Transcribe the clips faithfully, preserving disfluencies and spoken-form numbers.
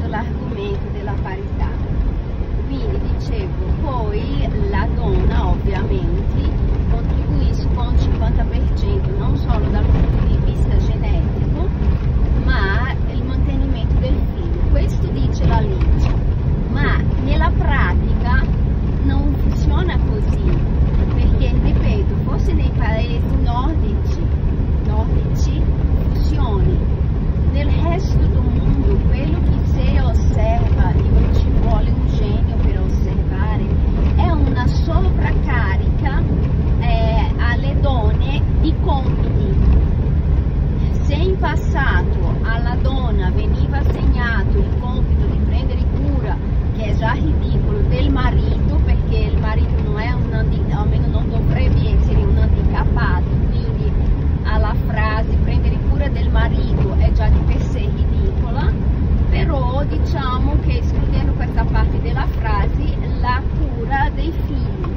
ripreso l'argomento della parità. Quindi dicevo, poi la donna ovviamente contribuisce con il cinquanta per cento non solo dal punto di vista genetico, ma il mantenimento del figlio. Questo dice la legge, ma nella pratica non funziona così, perché, ripeto, forse nei paesi nordici, nordici funzioni. Nel resto del mondo, quello che si osserva, e non ci vuole un genio per osservare, è una sovraccarica eh, alle donne di compiti. Se in passato alla donna veniva assegnato il compito di prendere cura, che è già ridicolo, del marito, perché il marito non è un handicappato, almeno non dovrebbe essere un handicappato, quindi alla frase prendere cura del marito è già di per sé ridicola, però diciamo che, escludendo questa parte della frase, la cura dei figli.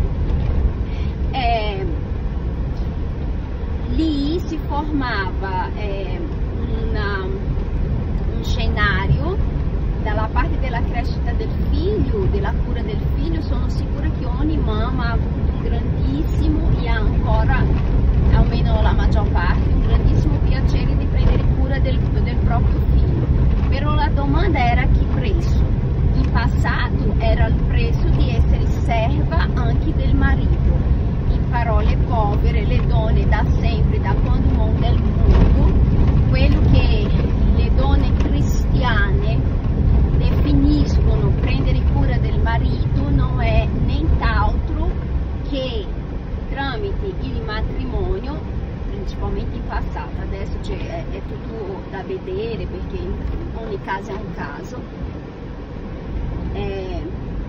Eh, lì si formava eh, una, un scenario dalla parte della crescita del figlio, della cura del figlio. Sono sicura che ogni mamma ha avuto un grandissimo, e ha ancora, almeno la maggior parte, un grandissimo piacere di prendere cura del, del proprio figlio. Però la domanda era che prezzo? In passato era il prezzo di essere serva anche del marito. In parole povere, le donne da sempre, da quando il mondo è il mondo, quello che le donne cristiane definiscono prendere cura del marito non è nient'altro che tramite il matrimonio, principalmente in passato. Adesso cioè, è, è tutto da vedere, perché in ogni caso è un caso. Eh,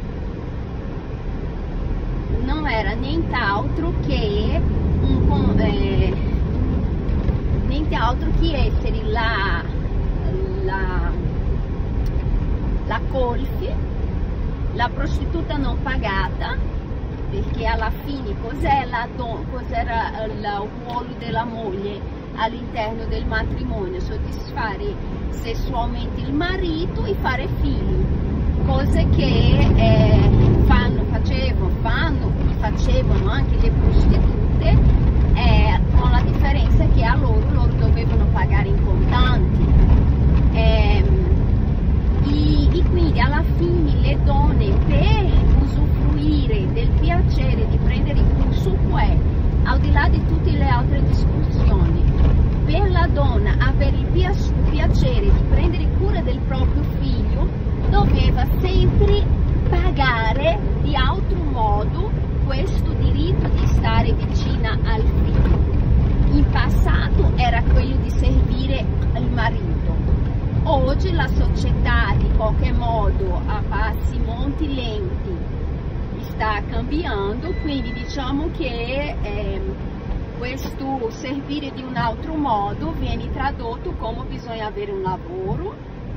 non era nient'altro che un, eh, nient'altro che essere la, la, la colfi, la prostituta non pagata, perché alla fine cos'è la don, cos'era il ruolo della moglie all'interno del matrimonio? Soddisfare sessualmente il marito e fare figli, cose che eh, fanno, facevano, fanno, facevano anche le prostitute, eh, con la differenza che a loro, loro dovevano pagare in contanti. Eh, e, e quindi alla fine le donne, per usufruire del piacere di prendere il succo, al di là di tutte le altre discussioni, per la donna avere il piacere di prendere cura del proprio figlio, doveva sempre pagare di altro modo questo diritto di stare vicina al figlio. In passato era quello di servire il marito. Oggi la società, di qualche modo, a passi molto lenti, sta cambiando, quindi diciamo che eh, questo servire di un altro modo viene tradotto come bisogna avere un lavoro,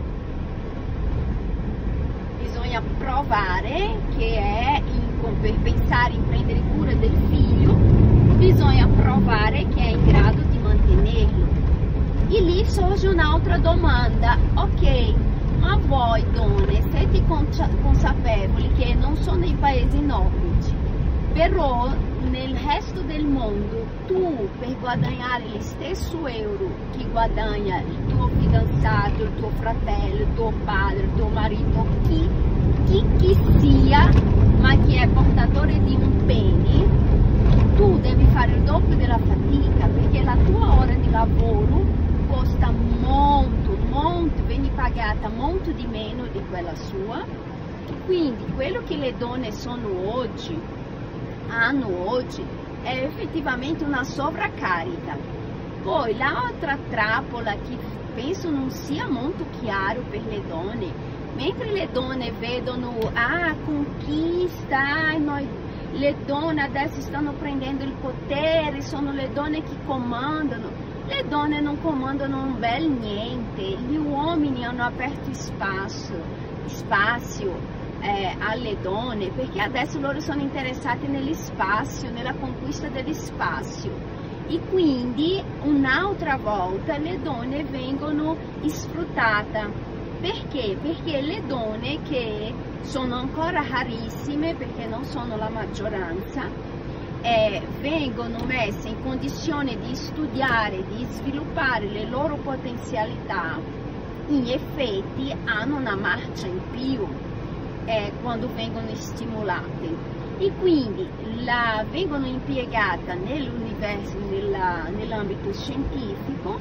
bisogna provare che è in, per pensare in prendere cura del figlio, bisogna provare che è in grado di mantenerlo. E lì sorge un'altra domanda: ok, ma voi donne siete consapevoli che non sono i paesi nordici, però nel resto del mondo tu, per guadagnare lo stesso euro che guadagna il tuo fidanzato, il tuo fratello, il tuo padre, il tuo marito, chi, chi, chi sia, ma che è portatore di un pene, tu devi fare il doppio della fatica, perché la tua ora di lavoro costa molto, molto, viene pagata molto di meno di quella sua. Quindi quello che le donne sono oggi, hanno oggi, è effettivamente una sovraccarica. Poi l'altra trappola che penso non sia molto chiaro per le donne, mentre le donne vedono, ah, conquista, noi, le donne adesso stanno prendendo il potere, sono le donne che comandano. Le donne non comandano un bel niente, gli uomini hanno aperto spazio, spazio eh, alle donne, perché adesso loro sono interessati nello spazio, nella conquista dello spazio, e quindi un'altra volta le donne vengono sfruttate. Perché? Perché le donne, che sono ancora rarissime, perché non sono la maggioranza, eh, vengono messe in condizione di studiare, di sviluppare le loro potenzialità, in effetti hanno una marcia in più eh, quando vengono stimolate. E quindi la, vengono impiegate nell'universo, nella, nell'ambito scientifico,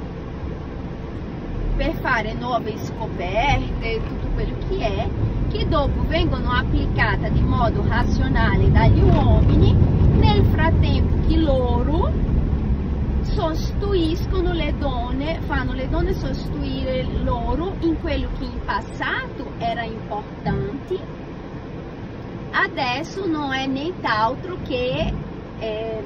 per fare nuove scoperte, tutto quello che è, che dopo vengono applicate di modo razionale dagli uomini, nel frattempo che loro sostituiscono le donne, fanno le donne sostituire loro in quello che in passato era importante. Adesso non è nient'altro che eh,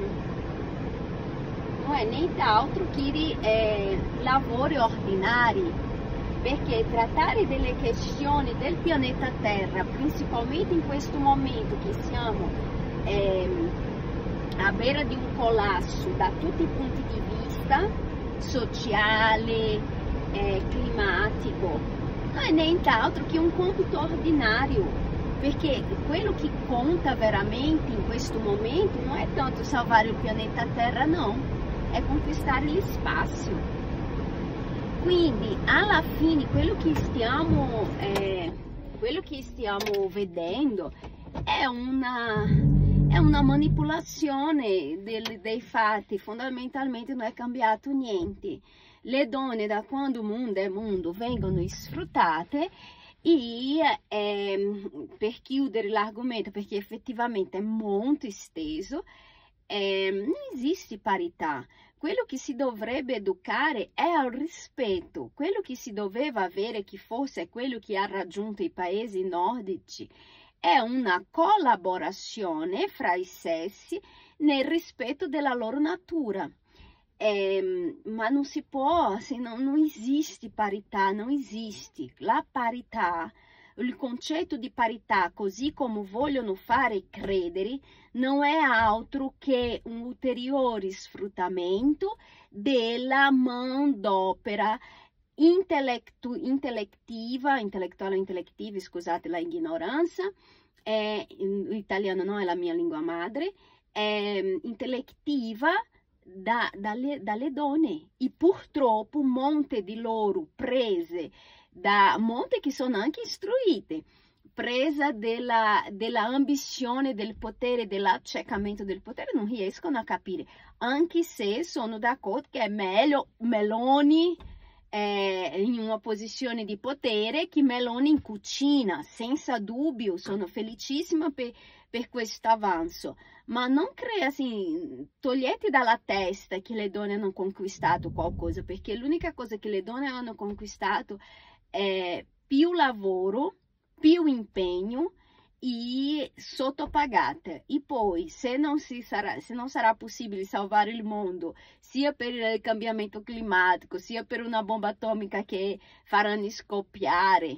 non è nient'altro che eh, lavori ordinari, perché trattare delle questioni del pianeta Terra, principalmente in questo momento che siamo eh, a beira di un collasso da tutti i punti di vista, sociale, eh, climatico, non è nient'altro che un compito ordinario. Perché quello che conta veramente in questo momento non è tanto salvare il pianeta Terra, no, è conquistare lo spazio. Quindi alla fine quello che stiamo, eh, quello che stiamo vedendo è una, è una manipolazione del, dei fatti. Fondamentalmente non è cambiato niente. Le donne, da quando il mondo è mondo, vengono sfruttate. E ehm, per chiudere l'argomento, perché effettivamente è molto esteso, ehm, non esiste parità. Quello che si dovrebbe educare è al rispetto. Quello che si doveva avere, che forse è quello che ha raggiunto i paesi nordici, è una collaborazione fra i sessi nel rispetto della loro natura. Eh, ma non si può, assim, non, non esiste parità, non esiste. La parità, il concetto di parità, così come vogliono fare credere, non è altro che un ulteriore sfruttamento della manodopera intellettu intellettiva, intellettuale o intellettiva, scusate la ignoranza, eh, l'italiano non è la mia lingua madre, eh, intellettiva, Da, dalle, dalle donne. E purtroppo molte di loro prese da molte che sono anche istruite, presa della, della ambizione del potere, dell'accecamento del potere, non riescono a capire, anche se sono d'accordo che è meglio Meloni eh, in una posizione di potere che Meloni in cucina, senza dubbio. Sono felicissima per, per questo avanzo. Ma non crea, assim, togliete dalla testa che le donne hanno conquistato qualcosa, perché l'unica cosa che le donne hanno conquistato è più lavoro, più impegno e sottopagate. E poi, se non, si sarà, se non sarà possibile salvare il mondo, sia per il cambiamento climatico, sia per una bomba atomica che faranno scoppiare,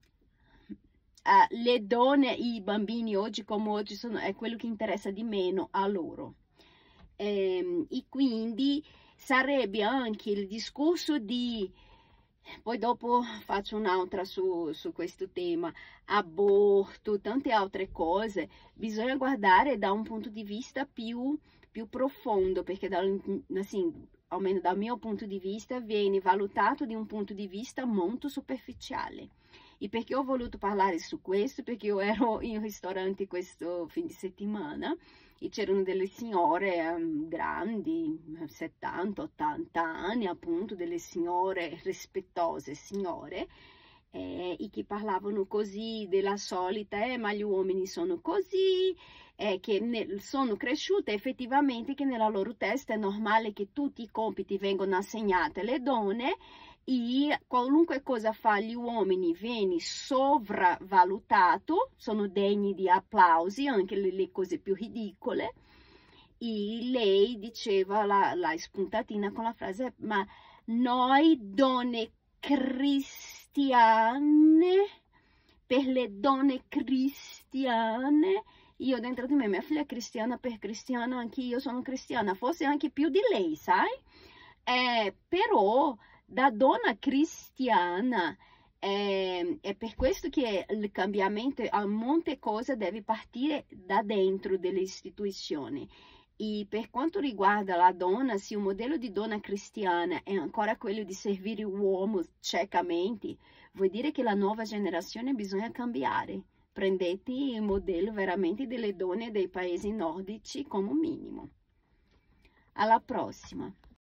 Uh, le donne e i bambini oggi come oggi sono, è quello che interessa di meno a loro. Ehm, e quindi sarebbe anche il discorso di, poi dopo faccio un'altra su, su questo tema, aborto, tante altre cose, bisogna guardare da un punto di vista più, più profondo, perché da, assim, almeno dal mio punto di vista viene valutato di un punto di vista molto superficiale. E perché ho voluto parlare su questo? Perché io ero in ristorante questo fine settimana e c'erano delle signore um, grandi, settanta ottanta anni, appunto, delle signore rispettose, signore, eh, e che parlavano così della solita, eh, ma gli uomini sono così, eh, che ne, sono cresciute effettivamente che nella loro testa è normale che tutti i compiti vengano assegnati alle donne, e qualunque cosa fa gli uomini viene sovravalutato, sono degni di applausi, anche le, le cose più ridicole. E lei diceva, la, la spuntatina con la frase, ma noi donne cristiane, per le donne cristiane, io dentro di me, mia figlia è cristiana, per cristiana anche io sono cristiana, forse anche più di lei, sai? Eh, però da donna cristiana è, è per questo che il cambiamento a molte cose deve partire da dentro delle istituzioni. E per quanto riguarda la donna, se il modello di donna cristiana è ancora quello di servire l'uomo ciecamente, vuol dire che la nuova generazione bisogna cambiare. Prendete il modello veramente delle donne dei paesi nordici come minimo. Alla prossima!